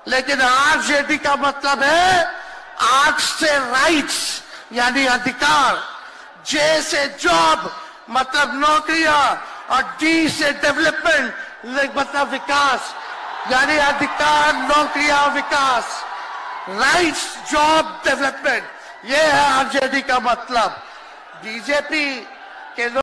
लेकिन आरजेडी का मतलब है आर से राइट्स यानी अधिकार, जे से जॉब मतलब नौकरियां, और डी से डेवलपमेंट मतलब विकास, यानी अधिकार, नौकरियां, विकास, राइट्स, जॉब, डेवलपमेंट, ये है आरजेडी का मतलब। बीजेपी के लोग